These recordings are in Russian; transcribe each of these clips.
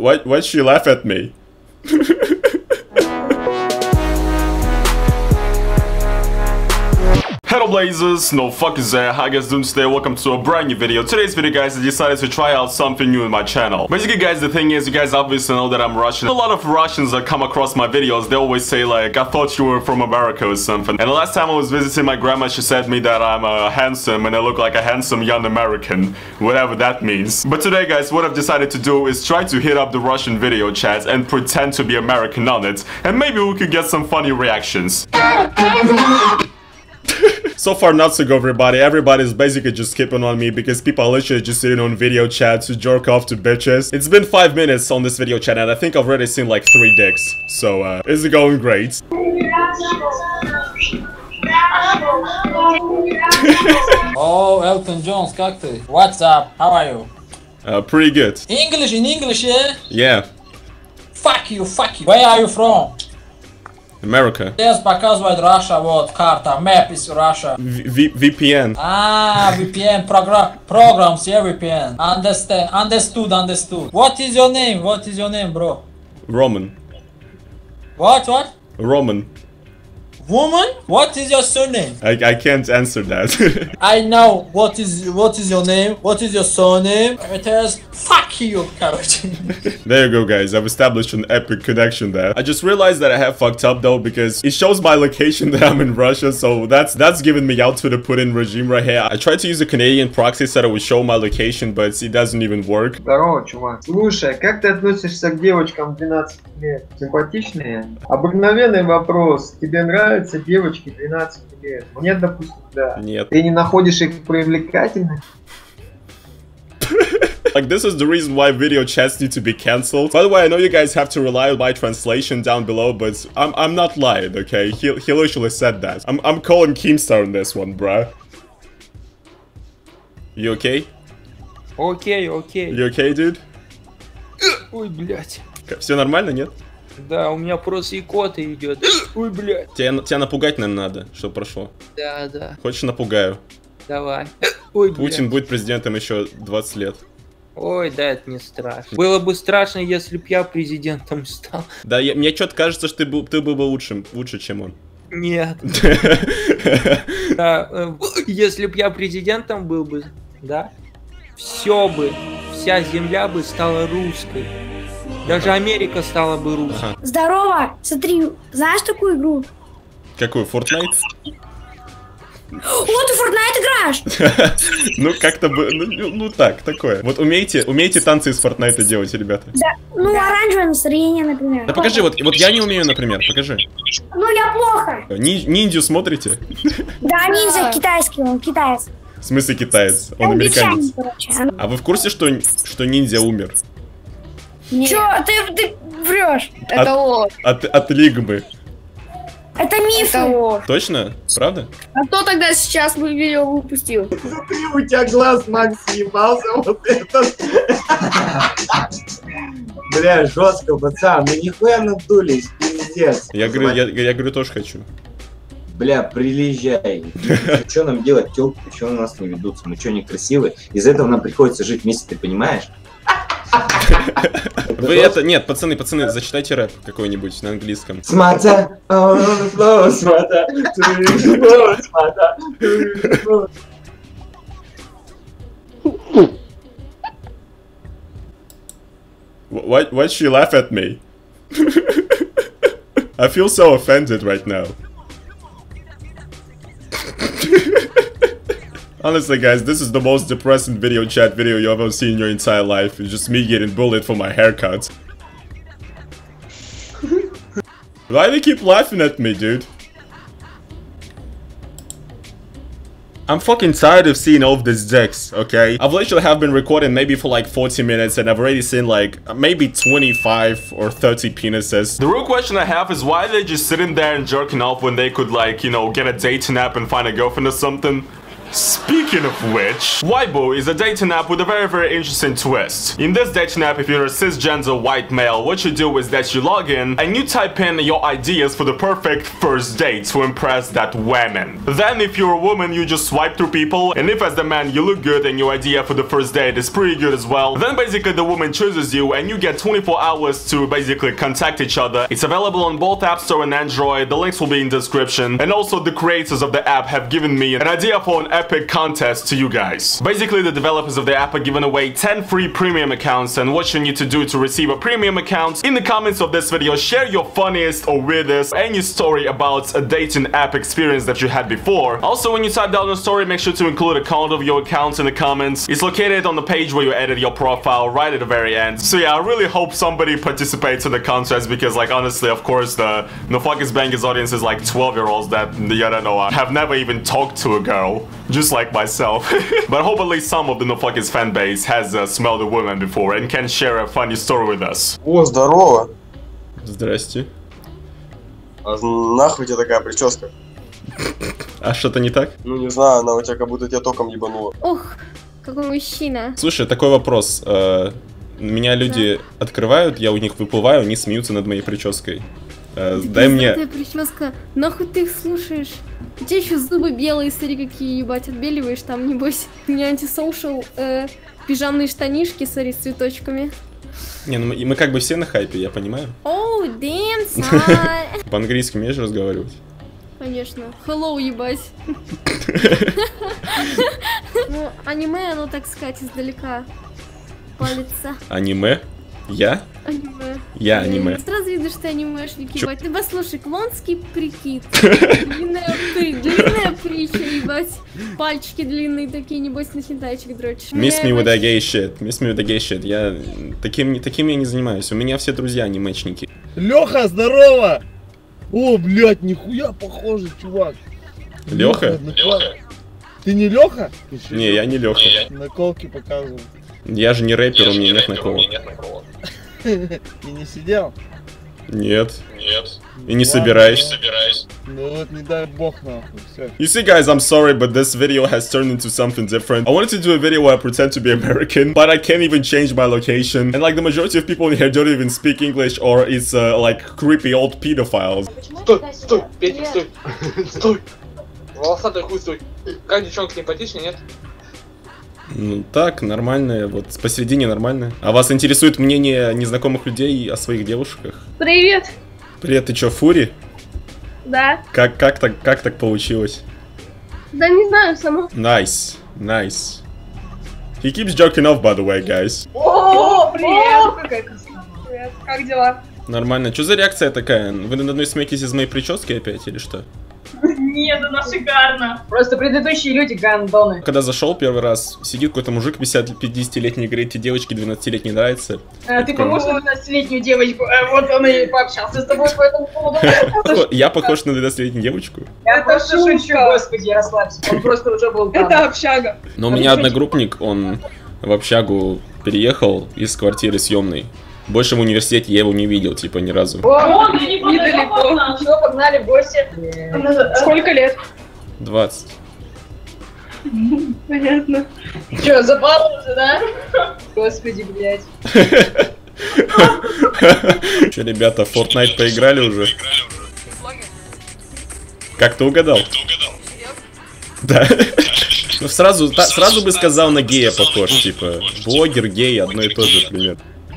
Why'd she laugh at me? Hello Blazers, no fuck is there, how you guys doing today? Welcome to a brand new video. Today's video guys, I decided to try out something new in my channel. Basically guys, the thing is, you guys obviously know that I'm Russian. A lot of Russians that come across my videos, they always say like, I thought you were from America or something. And the last time I was visiting my grandma, she said me that I'm handsome and I look like a handsome young American, whatever that means. But today guys, what I've decided to do is try to hit up the Russian video chat and pretend to be American on it. And maybe we could get some funny reactions. So far not so good everybody. Everybody's basically just skipping on me because people are literally just sitting on video chat to jerk off to bitches. It's been 5 minutes on this video chat and I think I've already seen like 3 dicks. So it's going great. Oh, Elton John, как ты? What's up? How are you? Pretty good. English, in English, yeah? Yeah. Fuck you, fuck you. Where are you from? America. Yes, показывает Russia, вот, карта, map is Russia. VPN. Ah, VPN, programs, yeah, VPN. Understood. What is your name, bro? Roman. What? Roman. Woman? What is your surname? I can't answer that. I know, what is your name? What is your surname? It is, fuck you, короче. There you go guys, I've established an epic connection there. I just realized that I have fucked up though because it shows my location that I'm in Russia, so that's giving me out to the Putin regime right here. I tried to use a Canadian proxy so that it would show my location, but it doesn't even work. Здорово, чувак. Слушай, как ты относишься к девочкам 12 лет? Симпатичные? Обыкновенный вопрос. Тебе нравятся девочки 12 лет? Нет, допустим, да. Нет. Ты не находишь их привлекательными? Like, this is the reason why video chats need to be cancelled. By the way, I know you guys have to rely on my translation down below, but I'm not lying, okay? He literally said that. I'm calling Keemstar on this one, bruh. You okay? Окей. You okay, dude? Ой, блядь. Все нормально, нет? Да, у меня просто икота идет. Ой, блядь. Тебя напугать, наверное, надо, чтобы прошло. Да. Хочешь, напугаю? Давай. Ой, блядь. Путин будет президентом еще 20 лет. Ой, да, это не страшно. Было бы страшно, если б я президентом стал. Да, мне что-то кажется, что ты был бы лучше, чем он. Нет. Да, если б я президентом был бы, да, вся земля бы стала русской. Даже Америка стала бы русской. Ага. Здорово! Смотри, знаешь такую игру? Какую? Fortnite? О, ты в Fortnite играешь! Ну, как-то бы... Ну, такое. Вот умеете танцы из Fortnite делать, ребята? Да, ну, оранжевое настроение, например. Да покажи, вот я не умею, например, покажи. Ну, я плохо. Ниндзю смотрите? Да, ниндзя китайский, он китаец. В смысле китаец? Он американец. Короче. А вы в курсе, что ниндзя умер? Чё, ты врешь? Это ложь. От лигмы. Это миф. Это ложь. Точно? Правда? А кто тогда сейчас видео выпустил? Смотри, у тебя глаз, Макс, съебался вот этот. Бля, жестко, пацан, мы нихуя надулись, пиздец. Я говорю, тоже хочу. Бля, приезжай. Что нам делать, тёлки, почему на нас не ведутся? Мы что, некрасивые? Из-за этого нам приходится жить вместе, ты понимаешь? Вы это... Нет, пацаны, зачитайте рэп какой-нибудь на английском. Смата! Смата! Why'd she laugh at me? I feel so offended right now. Honestly guys, this is the most depressing video chat video you ever seen in your entire life. It's just me getting bullied for my haircut. Why do you keep laughing at me, dude? I'm fucking tired of seeing all of these dicks, okay? I've literally have been recording maybe for like 40 minutes and I've already seen like maybe 25 or 30 penises. The real question I have is why are they just sitting there and jerking off when they could like, you know, get a dating app and find a girlfriend or something? Speaking of which, Weibo is a dating app with a very interesting twist. In this dating app, if you're a cisgender white male, what you do is that you log in and you type in your ideas for the perfect first date to impress that woman. Then if you're a woman, you just swipe through people, and if as the man you look good and your idea for the first date is pretty good as well, then basically the woman chooses you and you get 24 hours to basically contact each other. It's available on both App Store and Android. The links will be in the description. And also the creators of the app have given me an idea for an epic contest to you guys. Basically the developers of the app are giving away 10 free premium accounts, and what you need to do to receive a premium account, in the comments of this video share your funniest or weirdest any story about a dating app experience that you had before. Also, when you type down your story, make sure to include a count of your accounts in the comments. It's located on the page where you edit your profile right at the very end. So yeah, I really hope somebody participates in the contest, because like honestly, of course, the No Fuckers Bangers audience is like 12-year-olds that, I don't know, have never even talked to a girl, just like myself. But I hope at least some of the No Fuckers fan base has smelled a woman before and can share a funny story with us. О, здорово! Здрасте. А нахуй тебе такая прическа? А что-то не так? Ну не знаю, она у тебя как будто тебя током ебанула. Ох, какой мужчина. Слушай, такой вопрос. Меня люди открывают, я у них выплываю, они смеются над моей прической. Дай мне... Эта прическа, нахуй ты их слушаешь? У тебя еще зубы белые, смотри, какие, ебать, отбеливаешь там, небось. Не антисоушал, пижамные штанишки, смотри, с цветочками. Не, ну мы как бы все на хайпе, я понимаю. Оу, damn, son. По-английски умеешь разговаривать? Конечно. Hello, ебать. Ну, аниме, оно, так сказать, издалека палится. Аниме? Я? Аниме. Я аниме. Сразу видно, что анимешник, ебать. Ты послушай, клонский прикид. Длинная притча, ебать. Пальчики длинные такие, небось, на хентайчик дрочишь. Miss me with a gay shit. Miss me with a gay shit. Я таким я не занимаюсь. У меня все друзья анимешники. Леха, здорово! О, блядь, нихуя похожий, чувак. Леха? Ты не Леха? Не, я не Леха. Наколки показывал. Я же не рэпер, у меня нет наколок. И не сидел? Нет. И не собираюсь. Ну вот не дай бог нахуй, все. You see guys, I'm sorry, but this video has turned into something different. I wanted to do a video where I pretend to be American, but I can't even change my location. And like the majority of people in here don't even speak English, or it's like creepy old pedophiles. Стой, Петя, стой. Стой. Волосатый хуй, стой. Как девчонка, симпатичная, нет? Ну так, нормально, вот посередине нормально. А вас интересует мнение незнакомых людей о своих девушках? Привет. Привет, ты чё, фури? Да. Как так получилось? Да не знаю, сама. Nice. He keeps jerking off, by the way, guys. О, привет. Какая красота. Привет. Как дела? Нормально. Чё за реакция такая? Вы надо мной смеетесь из моей прически опять или что? Нет, она шикарно. Просто предыдущие люди гандоны. Когда зашел первый раз, сидит какой-то мужик 50-летний, говорит, тебе девочки 12-летней нравятся. Ты похож на 12-летнюю девочку, вот он и пообщался с тобой по этому поводу. Я похож на 12-летнюю девочку? Я просто шучу, господи, расслабься. Он просто уже был там. Это общага. Но у меня одногруппник, он в общагу переехал из квартиры съемной. Больше в университете я его не видел, типа, ни разу. О, недалеко. Все, погнали в гости. Сколько лет? 20. Понятно. Че, забаловался, да? Господи, блядь. Че, ребята, в Fortnite поиграли уже? Как ты угадал? Да. Ну, сразу бы сказал на гея похож, типа, блогер, гей, одно и то же пример.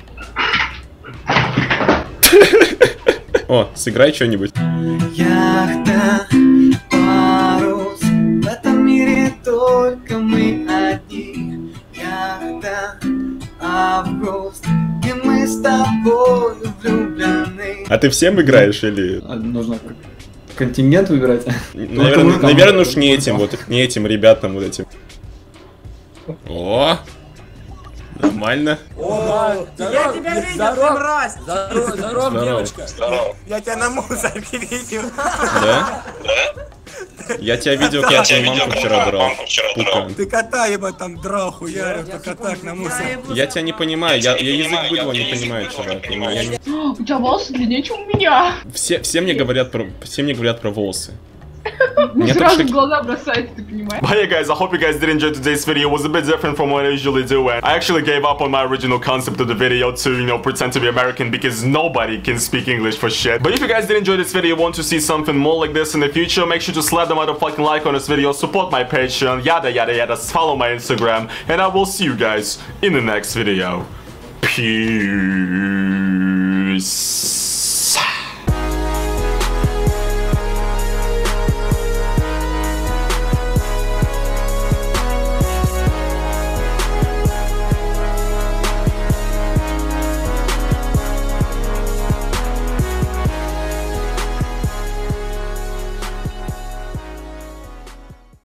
О, сыграй что-нибудь. Яхта, парус, в этом мире только мы одни. Яхта, август, и мы с тобой влюблены. А ты всем играешь или? Нужно контингент выбирать. Наверное, уж не этим ребятам вот этим. О! Нормально. О, я тебя видел, мразь! Здорово, девочка. Я тебя на мусорке видел. Да? Я тебя видел, как я твою мамку вчера драл. Ты кота ебать там драл, хуярил, только так на мусоре. Я тебя не понимаю, я язык быдла не понимаю, чувак. У тебя волосы длиннее, чем у меня. Все мне говорят про волосы. Сразу в глаза бросается, ты понимаешь? But yeah guys, I hope you guys did enjoy today's video. It was a bit different from what I usually do, and I actually gave up on my original concept of the video to, you know, pretend to be American because nobody can speak English for shit. But if you guys did enjoy this video, want to see something more like this in the future, make sure to slap the motherfucking like on this video, support my Patreon, yada yada yada, follow my Instagram, and I will see you guys in the next video. Peace.